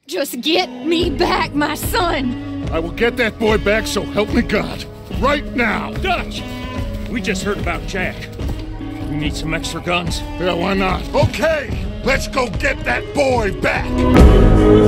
Just get me back my son! I will get that boy back, so help me God. Right now! Dutch! We just heard about Jack. We need some extra guns. Yeah, why not? Okay, let's go get that boy back!